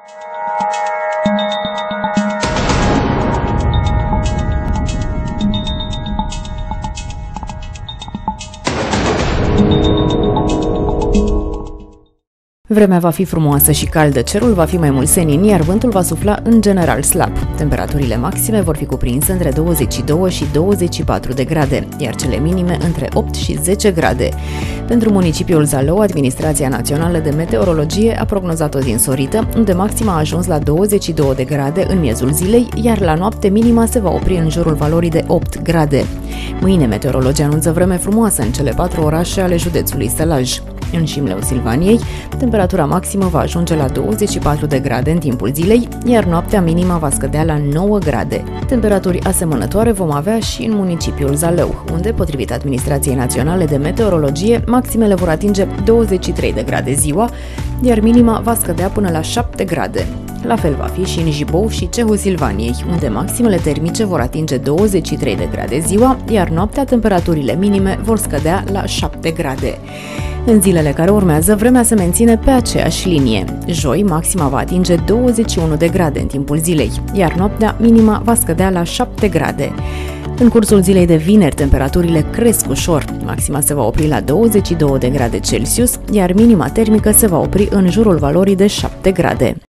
Vremea va fi frumoasă și caldă, cerul va fi mai mult senin, iar vântul va sufla în general slab. Temperaturile maxime vor fi cuprinse între 22 și 24 de grade, iar cele minime între 8 și 10 grade. Pentru municipiul Zalău, Administrația Națională de Meteorologie a prognozat o zi însorită, unde maxima a ajuns la 22 de grade în miezul zilei, iar la noapte minima se va opri în jurul valorii de 8 grade. Mâine, meteorologii anunță vreme frumoasă în cele 4 orașe ale județului Sălaj. În Șimleu Silvaniei, temperatura maximă va ajunge la 24 de grade în timpul zilei, iar noaptea minima va scădea la 9 grade. Temperaturi asemănătoare vom avea și în municipiul Zalău, unde, potrivit Administrației Naționale de Meteorologie, maximele vor atinge 23 de grade ziua, iar minima va scădea până la 7 grade. La fel va fi și în Jibou și Cehul Silvaniei, unde maximele termice vor atinge 23 de grade ziua, iar noaptea temperaturile minime vor scădea la 7 grade. În zilele care urmează, vremea se menține pe aceeași linie. Joi, maxima va atinge 21 de grade în timpul zilei, iar noaptea minima va scădea la 7 grade. În cursul zilei de vineri, temperaturile cresc ușor. Maxima se va opri la 22 de grade Celsius, iar minima termică se va opri în jurul valorii de 7 grade.